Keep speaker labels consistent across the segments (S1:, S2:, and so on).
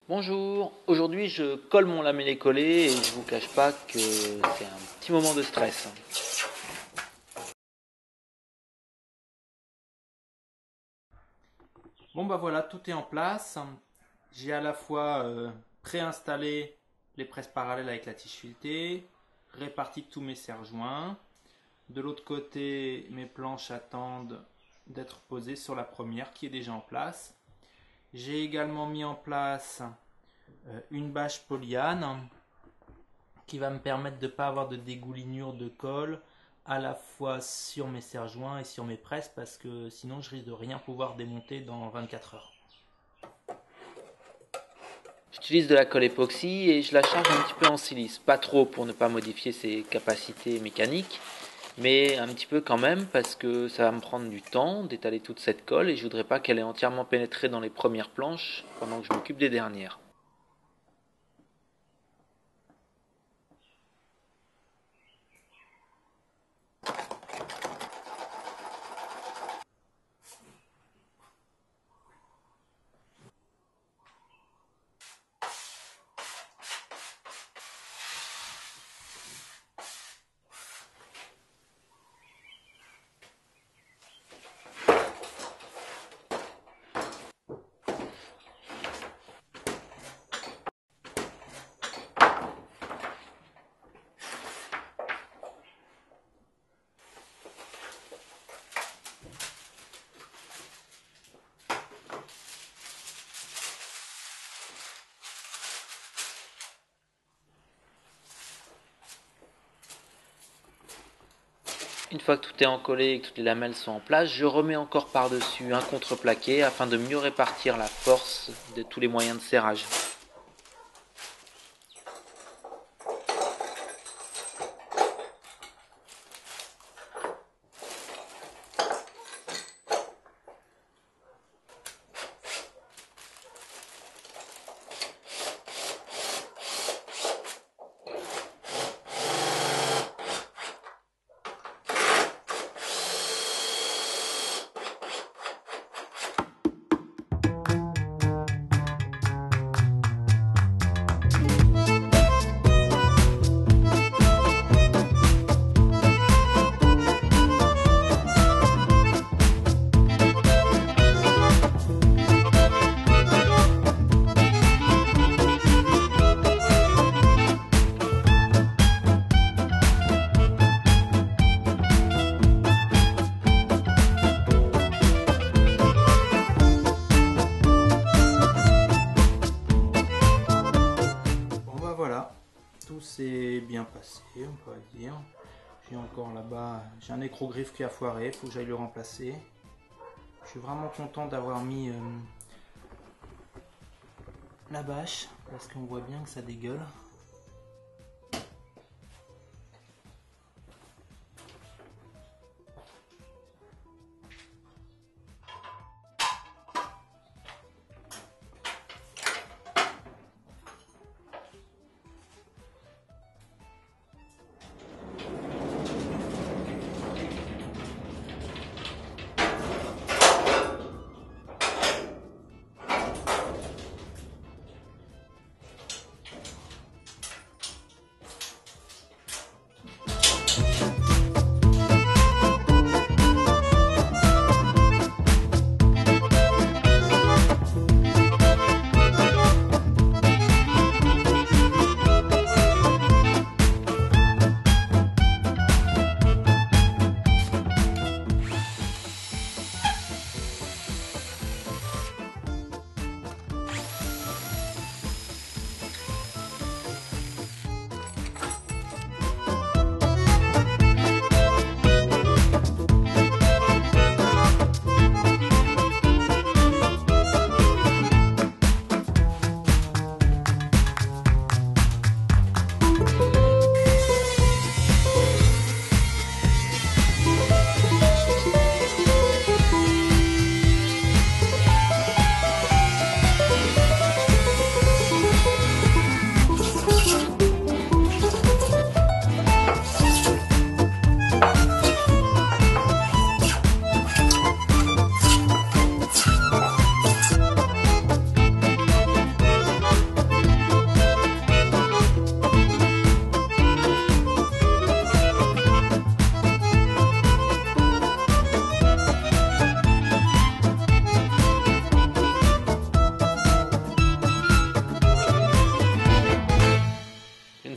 S1: Bonjour, aujourd'hui je colle mon lamellé-collé et je vous cache pas que c'est un petit moment de stress. Bon bah voilà, tout est en place. J'ai à la fois préinstallé les presses parallèles avec la tige filetée, réparti tous mes serre-joints. De l'autre côté, mes planches attendent d'être posées sur la première qui est déjà en place. J'ai également mis en place une bâche polyane qui va me permettre de ne pas avoir de dégoulinure de colle à la fois sur mes serre-joints et sur mes presses parce que sinon je risque de rien pouvoir démonter dans 24 heures. J'utilise de la colle époxy et je la charge un petit peu en silice, pas trop pour ne pas modifier ses capacités mécaniques, mais un petit peu quand même parce que ça va me prendre du temps d'étaler toute cette colle et je voudrais pas qu'elle ait entièrement pénétré dans les premières planches pendant que je m'occupe des dernières. Une fois que tout est encollé et que toutes les lamelles sont en place, je remets encore par-dessus un contreplaqué afin de mieux répartir la force de tous les moyens de serrage. Voilà, tout s'est bien passé, on peut dire. J'ai encore là-bas, j'ai un écrogriffe qui a foiré, il faut que j'aille le remplacer. Je suis vraiment content d'avoir mis la bâche, parce qu'on voit bien que ça dégueule.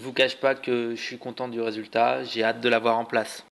S1: vous cache pas que je suis content du résultat. J'ai hâte de l'avoir en place.